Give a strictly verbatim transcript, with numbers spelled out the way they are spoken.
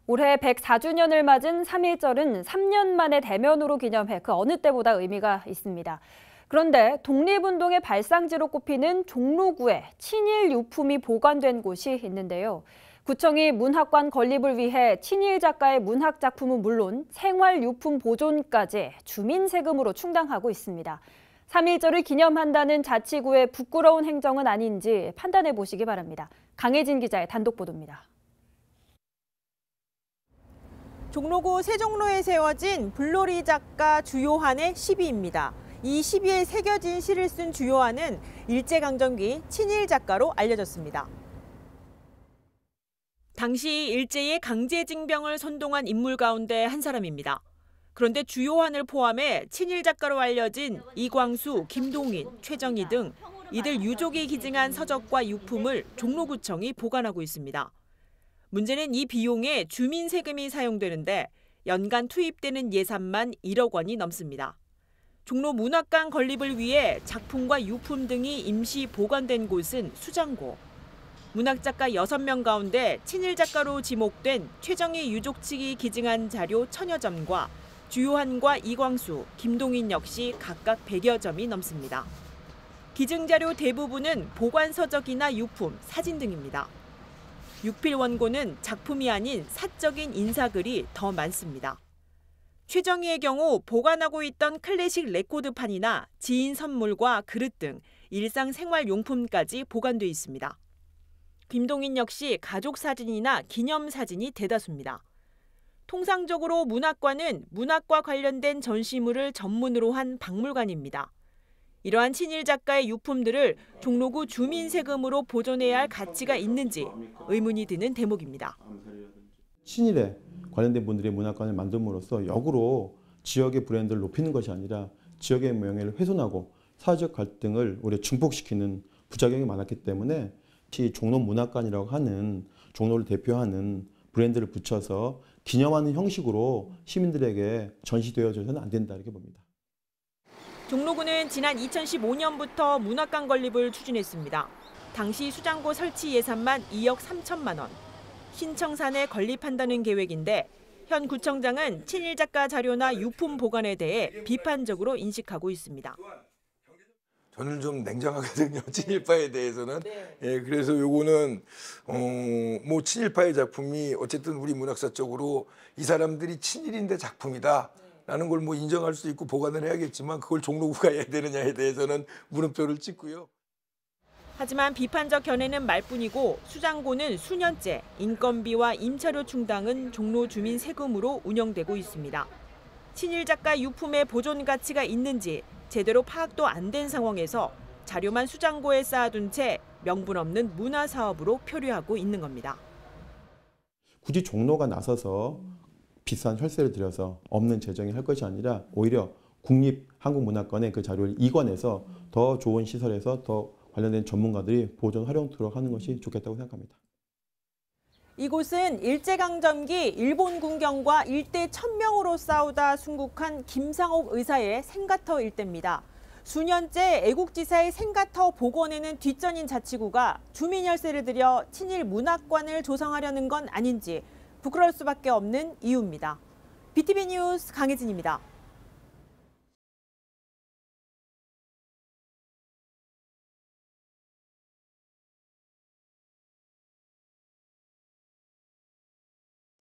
올해 백사 주년을 맞은 삼일절은 삼 년 만에 대면으로 기념해 그 어느 때보다 의미가 있습니다. 그런데 독립운동의 발상지로 꼽히는 종로구에 친일 유품이 보관된 곳이 있는데요. 구청이 문학관 건립을 위해 친일 작가의 문학 작품은 물론 생활유품 보존까지 주민 세금으로 충당하고 있습니다. 삼일절을 기념한다는 자치구의 부끄러운 행정은 아닌지 판단해 보시기 바랍니다. 강혜진 기자의 단독 보도입니다. 종로구 세종로에 세워진 불놀이 작가 주요한의 시비입니다. 이 시비에 새겨진 시를 쓴 주요한은 일제강점기 친일 작가로 알려졌습니다. 당시 일제의 강제징병을 선동한 인물 가운데 한 사람입니다. 그런데 주요한을 포함해 친일 작가로 알려진 이광수, 김동인, 최정희 등 이들 유족이 기증한 서적과 유품을 종로구청이 보관하고 있습니다. 문제는 이 비용에 주민 세금이 사용되는데 연간 투입되는 예산만 일억 원이 넘습니다. 종로 문학관 건립을 위해 작품과 유품 등이 임시 보관된 곳은 수장고. 문학작가 여섯 명 가운데 친일 작가로 지목된 최정희 유족 측이 기증한 자료 천여 점과 주요한과 이광수, 김동인 역시 각각 백여 점이 넘습니다. 기증 자료 대부분은 보관 서적이나 유품, 사진 등입니다. 육필 원고는 작품이 아닌 사적인 인사글이 더 많습니다. 최정희의 경우 보관하고 있던 클래식 레코드판이나 지인 선물과 그릇 등 일상생활용품까지 보관돼 있습니다. 김동인 역시 가족 사진이나 기념 사진이 대다수입니다. 통상적으로 문학관은 문학과 관련된 전시물을 전문으로 한 박물관입니다. 이러한 친일 작가의 유품들을 종로구 주민 세금으로 보존해야 할 가치가 있는지 의문이 드는 대목입니다. 친일에 관련된 분들이 문학관을 만듦으로써 역으로 지역의 브랜드를 높이는 것이 아니라 지역의 명예를 훼손하고 사회적 갈등을 오히려 증폭시키는 부작용이 많았기 때문에 이 종로 문학관이라고 하는 종로를 대표하는 브랜드를 붙여서 기념하는 형식으로 시민들에게 전시되어져서는 안 된다 이렇게 봅니다. 종로구는 지난 이천십오 년부터 문학관 건립을 추진했습니다. 당시 수장고 설치 예산만 이억 삼천만 원. 신청산에 건립한다는 계획인데 현 구청장은 친일 작가 자료나 유품 보관에 대해 비판적으로 인식하고 있습니다. 저는 좀 냉정하거든요. 친일파에 대해서는. 네. 예, 그래서 요거는 어, 뭐 친일파의 작품이 어쨌든 우리 문학사 쪽으로 이 사람들이 친일인데 작품이다. 라는 걸 뭐 인정할 수 있고 보관을 해야겠지만 그걸 종로구가 해야 되느냐에 대해서는 물음표를 찍고요. 하지만 비판적 견해는 말뿐이고 수장고는 수년째 인건비와 임차료 충당은 종로 주민 세금으로 운영되고 있습니다. 친일 작가 유품의 보존 가치가 있는지 제대로 파악도 안 된 상황에서 자료만 수장고에 쌓아둔 채 명분 없는 문화사업으로 표류하고 있는 겁니다. 굳이 종로가 나서서 비싼 혈세를 들여서 없는 재정이 할 것이 아니라 오히려 국립한국문학관의 그 자료를 이관해서 더 좋은 시설에서 더 관련된 전문가들이 보존 활용토록 하는 것이 좋겠다고 생각합니다. 이곳은 일제강점기 일본 군경과 일대 천명으로 싸우다 순국한 김상옥 의사의 생가터 일대입니다. 수년째 애국지사의 생가터 복원에는 뒷전인 자치구가 주민 혈세를 들여 친일 문학관을 조성하려는 건 아닌지 부끄러울 수밖에 없는 이유입니다. 비티비 뉴스 강혜진입니다.